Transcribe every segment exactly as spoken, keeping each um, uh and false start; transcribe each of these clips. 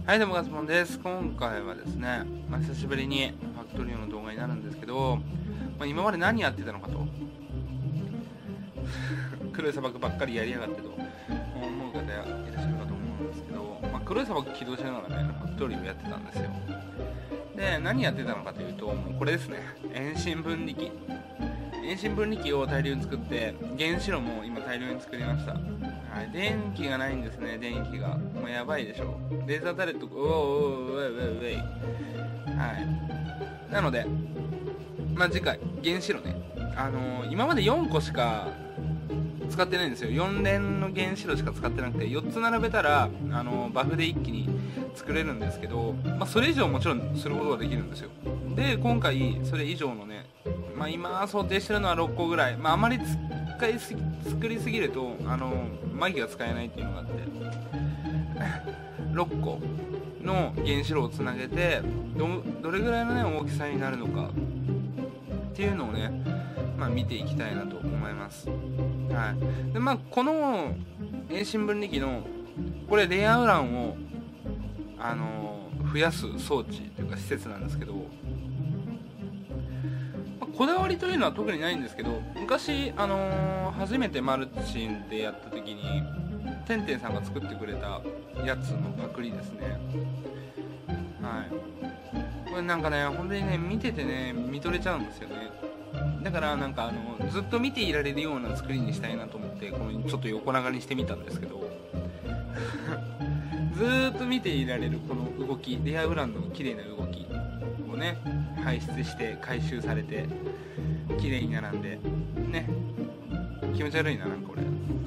はい、どうもガスモンです。今回はですね、まあ、久しぶりにファクトリオの動画になるんですけど、まあ、今まで何やってたのかと黒い砂漠ばっかりやりやがってと思う方いらっしゃるかと思うんですけど、まあ、黒い砂漠起動しながらね、ファクトリオやってたんですよ。で、何やってたのかというと、もうこれですね、遠心分離機遠心分離機を大量に作って、原子炉も今大量に作りました。はい、電気がないんですね、電気が。もうやばいでしょ。レーザータレット、うおうおう、ウェイウェイウェイ。はい。なので、まあ、次回、原子炉ね。あのー、今までよんこしか使ってないんですよ。よん連の原子炉しか使ってなくて、よっつ並べたら、あのー、バフで一気に作れるんですけど、まあ、それ以上もちろんすることができるんですよ。で、今回、それ以上のね、まあ、今想定してるのはろっこぐらい。まあ、あまり使いすぎ、作りすぎると、あのー、マギが使えないっていうのがあって、ろっこの原子炉をつなげて、ど、どれぐらいのね、大きさになるのか、っていうのをね、まあ、見ていきたいなと思います。はい。で、まあ、この遠心分離機の、これ、レアウランを、あのー、増やす装置というか施設なんですけど、こだわりというのは特にないんですけど、昔、あのー、初めてマルチンでやった時にてんてんさんが作ってくれたやつのパクリですね。はい、これなんかね、本当にね、見ててね、見とれちゃうんですよね。だからなんかあのずっと見ていられるような作りにしたいなと思って、このちょっと横長にしてみたんですけどずーっと見ていられるこの動き、レアウランの綺麗な動きをね、排出して回収されて綺麗に並んでね、気持ち悪いな、なんかこれ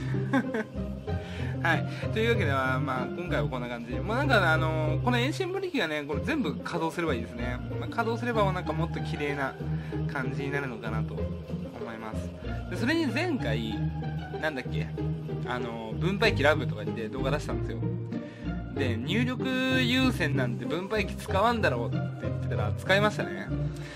はい、というわけでは、まあ、今回はこんな感じ。もうなんかあのー、この遠心分離機がね、これ全部稼働すればいいですね。まあ、稼働すればなんかもっと綺麗な感じになるのかなと思います。でそれに前回なんだっけ、あのー、分配器ラブとかで動画出したんですよ。で、入力優先なんて分配器使わんだろうって言ってたら使いましたね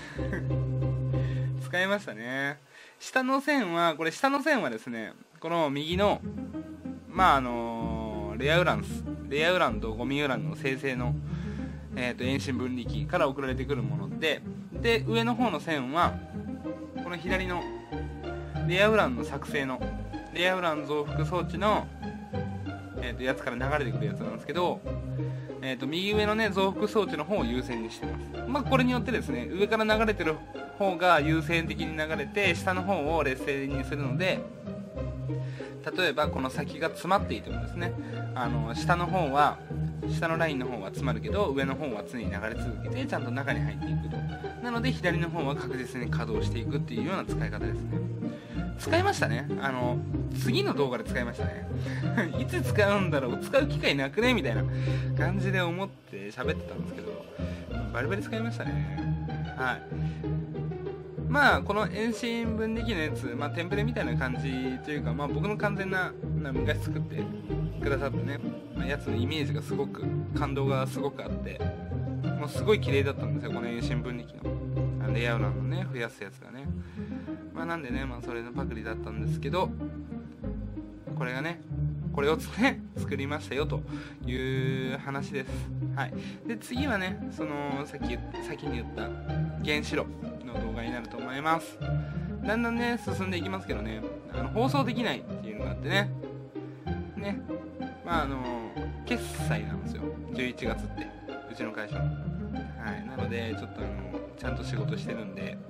使いましたね。下の線は、これ下の線はですね、この右の、まああのー、レアウランス、レアウランとゴミウランの生成の、えーと、遠心分離機から送られてくるもので、で、上の方の線は、この左のレアウランの作成の、レアウラン増幅装置の、えー、とやつから流れてくるやつなんですけど、えー、と右上のね、増幅装置の方を優先にしてます。まあこれによってですね、上から流れてる方が優先的に流れて、下の方を劣勢にするので、例えばこの先が詰まっていてもですね、あの下の方は下のラインの方は詰まるけど、上の方は常に流れ続けてちゃんと中に入っていくと。なので左の方は確実に稼働していくっていうような使い方ですね。使いましたね。あの次の動画で使いましたねいつ使うんだろう、使う機会なくねみたいな感じで思って喋ってたんですけど、バリバリ使いましたね。はい。まあこの遠心分離機のやつ、まあテンプレみたいな感じというか、まあ僕の完全な昔作ってくださったね、まあ、やつのイメージがすごく、感動がすごくあって、もうすごい綺麗だったんですよ、この遠心分離機のあのレイアウランのね、増やすやつがね。まあなんでね、まあそれのパクリだったんですけど、これがね、これをね、作りましたよという話です。はい。で、次はね、その、さっき、先に言った原子炉の動画になると思います。だんだんね、進んでいきますけどね、あの、放送できないっていうのがあってね、ね、まああの、決済なんですよ、じゅういちがつって、うちの会社の。はい。なので、ちょっとあの、ちゃんと仕事してるんで、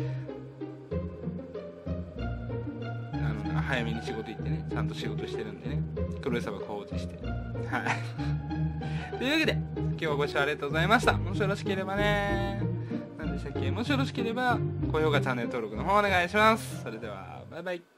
早めに仕事行ってね、ちゃんと仕事してるんでね、黒い砂漠放置して、はいというわけで、今日はご視聴ありがとうございました。もしよろしければね、何でしたっけ、もしよろしければ高評価、チャンネル登録の方お願いします。それではバイバイ。